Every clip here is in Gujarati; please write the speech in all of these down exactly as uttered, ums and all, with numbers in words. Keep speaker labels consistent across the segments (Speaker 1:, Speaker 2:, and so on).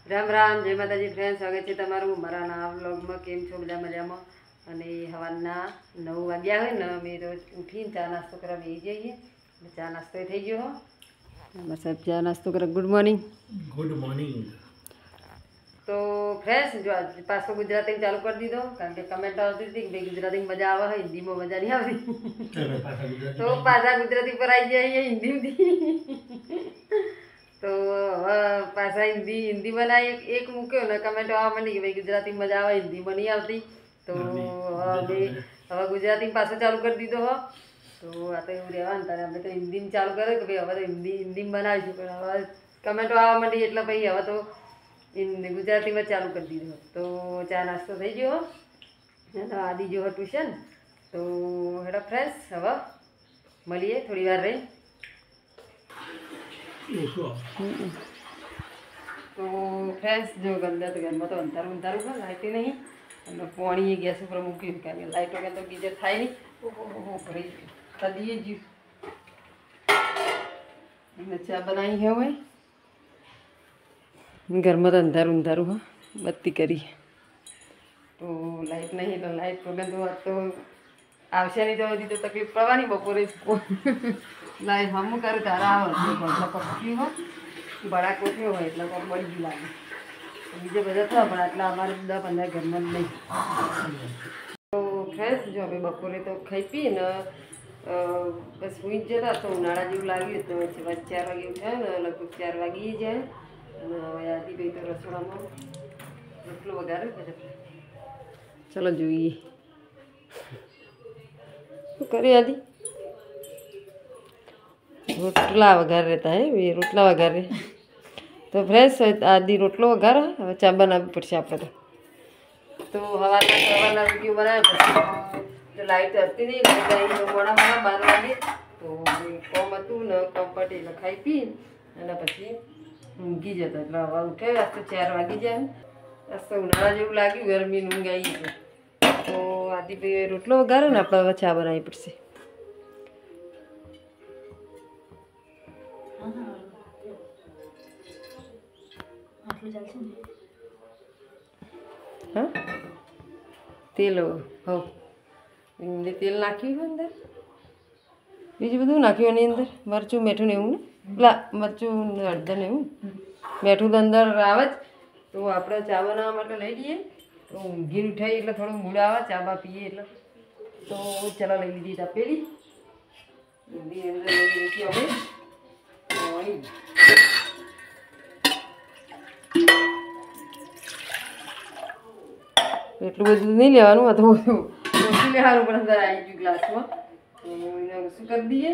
Speaker 1: राम राम जय माताजी फ्रेंड्स स्वागत है तमारू मारा नवा व्लॉगમાં કેમ છો બધા મજામાં અને હવારના નવ વાગ્યા હોય ને અમે રોજ ઉઠીને ચા નાસ્તો કરવા બેસી જઈએ ચા નાસ્તો થઈ ગયો હો અમાર સાહેબ ચા નાસ્તો કરે ગુડ મોર્નિંગ
Speaker 2: ગુડ મોર્નિંગ
Speaker 1: તો ફ્રેન્ડ્સ જો આજ પાછો ગુજરાતી ચાલુ કરી દીધો કારણ કે કમેન્ટ આવતી હતી કે ગુજરાતી મજા આવે છે હિન્દીમાં મજા નહીં આવતી તો પાછા ગુજરાતી પર આવી જઈએ હિન્દીમાં तो पासा हिंदी हिंदी बना एक एक मूक्यो ने कमेंट आवा मंडी कि भाई गुजराती में मजा आवे हिंदी में नहीं आती तो अभी हवा गुजराती में पासा चालू कर दीधो हो तो आ तो एवं रहेवा ने तारे अमे तो हिंदी में चालू करे कि भाई हवे तो हिंदी हिंदी में बनावीशुं पण हवे कमेंट आवा मंडी એટલે भाई हवे तो गुजराती में चालू कर दीधो तो चा नास्तो थई गयो तो आदि जो ट्यूशन तो हेडो फ्रेंड्स हवे मळीए थोड़ी वार रही तो फ्रेंड्स जो गंदा तो घर में तो अंधारू अंधारू है लाइट नहीं और पानी गैस पर मूकी क्या लाइट वगैरह तो गीजर था ही नहीं ओहो भरी तदिए जी चा बनाई है वही घर में तो अंधारू अंधारू है बत्ती करी तो लाइट नहीं तो लाइट वगैरह तो तो आवश्य नहीं तो दी तो तकलीफ पड़वानी बपोरे लाइट हम करे तारा पक्षी हो बड़ा कोठे हो એટલે કોક બળી ગયું લાગે બીજે બધા થા પણ આટલા અમારે દસ પંદર ઘરમાં નહીં તો ફ્રેન્ડ્સ જો હવે બપોરે તો ખાઈ પી ને બસ સુઈ જ જતા તો ઉનાળા જેવું લાગ્યું તો પછી ચાર વાગે ઉઠ્યા ને લગભગ ચાર વાગી જાય અને હવે આદિભાઈ તો રસોડામાં રોટલો વગાડે બધા ચલો જોઈએ શું કરે આદિ रोटला वगार रहता है ये रोटला वगार तो फ्रेश आदि रोटलो वगार हम चा बनावी पड़े आप तो हवा हवा वीडियो बनाए जो लाइट हती नहीं मोड़ा मोड़ा बार वागे तो कम हतुं ने कम पटे एटले खाई पी अने पछी ऊँघी जता एटले हवा उठे आज तो चार वागी जाए आज तो उनाळा जेवुं लाग्युं गरमी ऊँघ आई तो आदि भाई रोटलो वगारो ने आपणे हवे चा बनावी पड़शे हाँ तेल हो तेल नाख्यु अंदर बीजू बधु नाख्यु अंदर मरचू मीठू ने ने पेला मरचू हळदर ने मीठू तो अंदर आवे तो आपणे चा बनावा माटे लई लईए तो ऊँघी उठाई एटले थोड़ो मूड आवे चा बा पीए एटले तो चलो लई लीधी तपेली ऊँघी अंदर लई लीधी हवे એટલું બધું નહીં લેવાનું આ તો ઓછું લેવાનું પણ અંદર આવી ગયું ગ્લાસમાં તો એને શું કરી દઈએ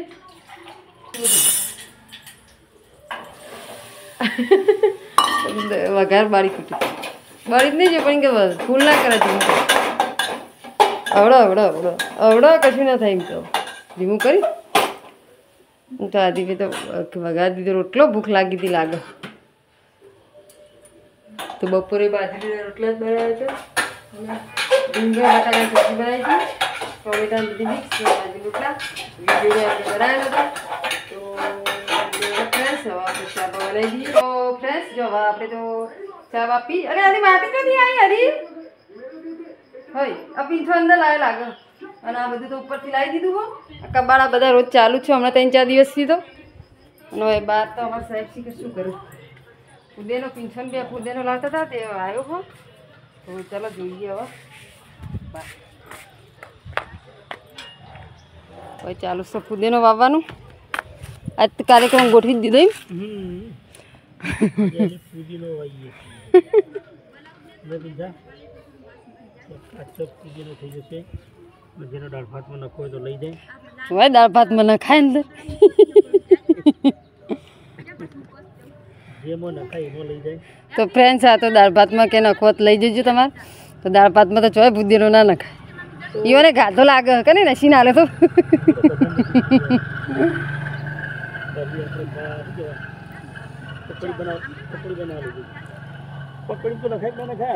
Speaker 1: વઘાર બાળી કૂટી બાળી જ નહીં જો પણ કે ફૂલ ના કરે ધીમું અવડો અવડો અવડો અવડો કશું ના થાય એમ તો ધીમું કરી હું તો આદિ તો વઘાર દીધો રોટલો ભૂખ લાગી હતી લાગે તો બપોરે બાજરીના રોટલા જ બનાવ્યા હતા રીંગણ બટાકાની સબ્જી બનાવી હતી ટોમેટા બધી મિક્સ બાજરી રોટલા વીડિયો આપણે બનાવેલો હતા તો ફ્રેન્ડ્સ હવે આપણે ચા બનાવી દઈએ તો ફ્રેન્ડ્સ જો હવે આપણે તો ચા વાપી અરે આની માટી નથી આવી હરી હોય આ પીંછો અંદર લાવે લાગે અને આ બધું તો ઉપરથી લાવી દીધું હો આ કબાડા બધા રોજ ચાલુ છે હમણાં ત્રણ ચાર દિવસથી તો અને હવે બહાર તો અમારા સાહેબ શીખે શું કરું ફૂદેનો પીંછો બે ફૂદેનો લાવતા હતા તે આવ્યો હો તો ચાલો જોઈએ હવે હવે ચાલુ છે ફૂદેનો વાવવાનું આજ કાર્યક્રમ ગોઠવી દીધો
Speaker 2: दाल भात में नखो तो लई जाए
Speaker 1: वही दाल भात में नखाय अंदर
Speaker 2: जे मो नखाय एमो लई जाए
Speaker 1: तो फ्रेंड्स आ तो दाल भात में के नखो तो लई जजो तमार तो दाल भात में तो चोय बुद्धीनो ना नखाय ईवने गाधो लागे कने नसी नाले तो
Speaker 2: पकड़ी बना पकड़ी बना लीजिए पकड़ी तो नखाय ना नखाय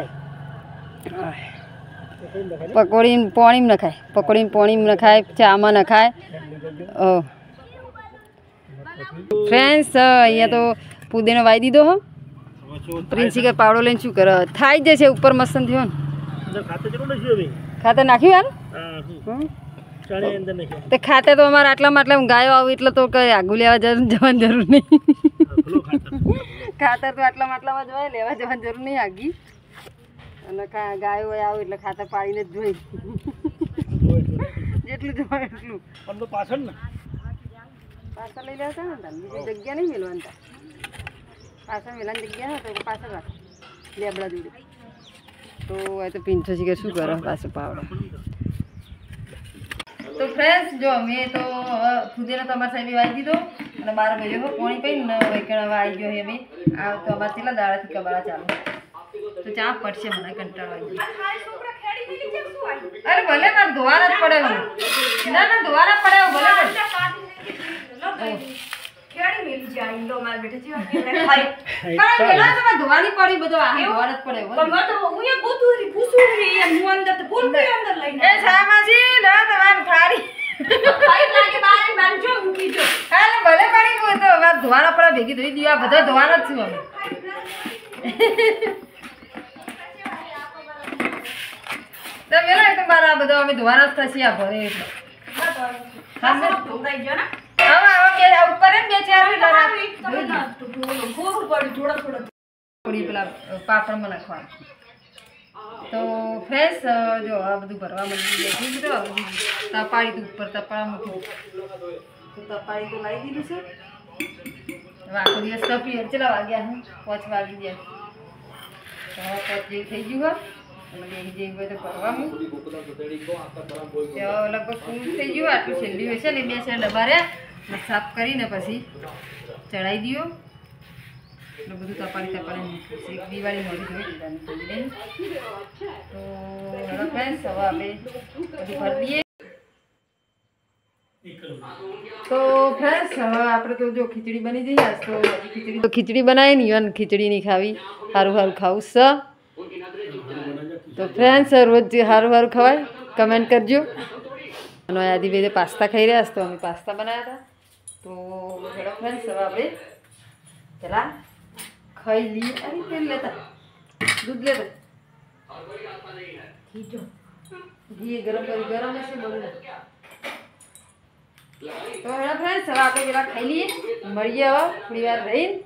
Speaker 1: पकोड़ी पानी में नखाय पकोड़ी पानी में नखाय चा में नखाय ओ फ्रेंड्स अँ तो पुदीनो वाई दीधो हो પ્રિન્સી કે પાવડો લઈને શું કરે થાય જશે ઉપર મસ્ત થયો ને
Speaker 2: ખાતે ચલો ને હવે
Speaker 1: ખાતર નાખ્યું યાર
Speaker 2: હા ચાણે અંદર નહીં
Speaker 1: તે ખાતે તો અમારે આટલામાં આટલા ગાયો આવી એટલે તો કઈ આગુ લેવા જવાની જરૂર નહીં ખાતર તો આટલામાં આટલામાં જોવાય લેવા જવાની જરૂર નહીં આગી અને ગાયો આવે એટલે ખાતર પાડીને જ જોઈ જેટલું જોવાય એટલું
Speaker 2: પણ તો પાછળ ને
Speaker 1: પાછળ લઈ લેવા ને બીજી જગ્યા નહીં મેળવાની પાછળ મેળવાની જગ્યા હોય તો પાછળ રાખ લેબડા જોડે તો એ તો પીંછો છે કે શું કરો પાછો પાવડો તો ફ્રેન્ડ્સ જો મેં તો ખુદેને તમારા સાહેબે વાવી દીધો અને મારા ભાઈઓ હો પોણી પીને વૈકણ હવે આવી ગયો અમે આ તો અમારે કેટલા દાડાથી કબાડા ચાલુ તો ચા પડશે મને કંટાળો આવી ગયો અરે ભલે મારે ધોવાના જ પડે ના ના ધોવાના પડે ભલે ધોવાની પડી બધો ધોવાના જ પડે ધોવાના પડે ભેગી ધોઈ દીવા બધા ધોવાના જ છું અમે તો મારા બધા અમે ધોવાના જ થશે આ ભરે એટલે પાપડ માં નાખવાનું તો ફ્રેશ જો આ બધું ભરવા માંડી તપાડી ઉપર તપાડા મૂકી તપાડી તો લાવી દીધું છે આખો દિવસ તપી ચલા વાગ્યા હું પાંચ વાગી જાય પાંચ જેવું થઈ ગયું હોય અને બે જેવું હોય તો ભરવાનું લગભગ પૂરું થઈ ગયું આટલું છેલ્લી હોય છે ને બે છે ડબ્બા રહ્યા સાફ કરીને પછી ચડાવી દો એટલે બધું તપાડી તપાડી દિવાળી મોડી જોઈ દીધાની ખોલી દઈએ તો હવે ફ્રેન્ડ્સ હવે આપણે બધું ભરી દઈએ તો ફ્રેન્ડ્સ હવે આપણે તો જો ખીચડી બની જઈએ તો ખીચડી તો ખીચડી બનાવી નહીં અને ખીચડી નહીં ખાવી સારું સારું ખાવું સ તો ફ્રેન્ડ્સ રોજ સારું સારું ખવાય કમેન્ટ કરજો અને આદિભાઈ પાસ્તા ખાઈ રહ્યા તો અમે પાસ્તા બનાવ્યા હતા તો હેડો ફ્રેન્ડ્સ હવે આપણે પેલા ખાઈ લઈએ અરે તેલ લેતા દૂધ લેતા ઘી ગરમ કરી ગરમ હશે બધું તો હેડો ફ્રેન્ડ્સ હવે આપણે પેલા ખાઈ લઈએ મળીએ હવે થોડી વાર રહીને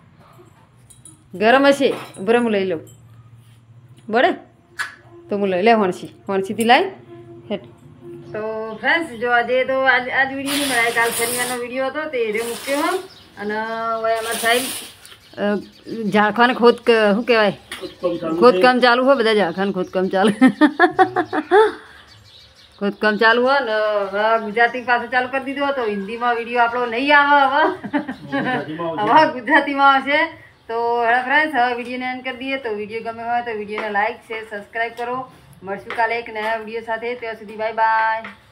Speaker 1: ગરમ હશે બરાબર હું લઈ લઉં બરાબર તો હું લઈ લે વણસી વણસીથી લાવી હેઠ તો ફ્રેન્ડ્સ જો આજે તો આજ આજ વિડીયો નહીં મળાય કાલ શનિવારનો વિડીયો હતો તે એ મૂક્યો હમ અને હવે અમારા સાહેબ ઝાડખાને ખોદ શું કહેવાય ખોદકામ ચાલુ હોય બધા ઝાડખાને ખોદકામ ચાલુ ખોદકામ ચાલુ હોય ને હવે ગુજરાતી પાછું ચાલુ કરી દીધું હતો હિન્દીમાં વિડીયો આપણો નહીં આવે હવે હવે ગુજરાતીમાં આવશે તો હેડો ફ્રેન્ડ્સ હવે વિડીયોને એન્ડ કરી દઈએ તો વિડીયો ગમે હોય તો વિડીયોને લાઇક શેર સબસ્ક્રાઈબ કરો મળશું કાલે એક નયા વિડીયો સાથે ત્યાં સુધી બાય બાય.